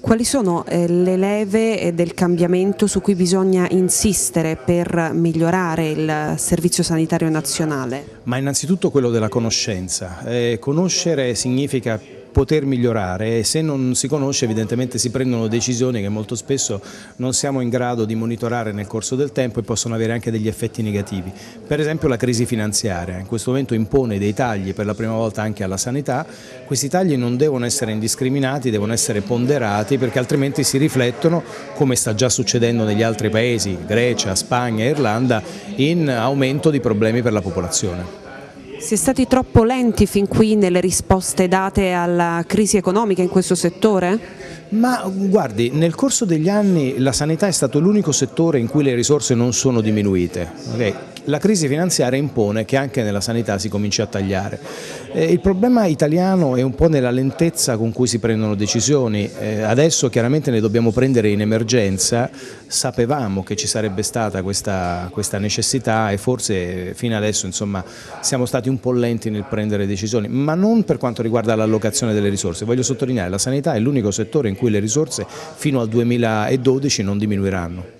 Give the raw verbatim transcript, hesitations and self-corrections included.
Quali sono eh, le leve eh, del cambiamento su cui bisogna insistere per migliorare il Servizio Sanitario Nazionale? Ma innanzitutto quello della conoscenza. Eh, conoscere significa poter migliorare e se non si conosce evidentemente si prendono decisioni che molto spesso non siamo in grado di monitorare nel corso del tempo e possono avere anche degli effetti negativi. Per esempio la crisi finanziaria in questo momento impone dei tagli per la prima volta anche alla sanità. Questi tagli non devono essere indiscriminati, devono essere ponderati perché altrimenti si riflettono, come sta già succedendo negli altri paesi, Grecia, Spagna e Irlanda, in aumento di problemi per la popolazione. Si è stati troppo lenti fin qui nelle risposte date alla crisi economica in questo settore? Ma guardi, nel corso degli anni la sanità è stato l'unico settore in cui le risorse non sono diminuite. Okay? La crisi finanziaria impone che anche nella sanità si cominci a tagliare. Eh, il problema italiano è un po' nella lentezza con cui si prendono decisioni. Eh, adesso chiaramente ne dobbiamo prendere in emergenza, sapevamo che ci sarebbe stata questa, questa necessità e forse fino adesso insomma, siamo stati un po' lenti nel prendere decisioni, ma non per quanto riguarda l'allocazione delle risorse. Voglio sottolineare che la sanità è l'unico settore in cui le risorse fino al duemiladodici non diminuiranno.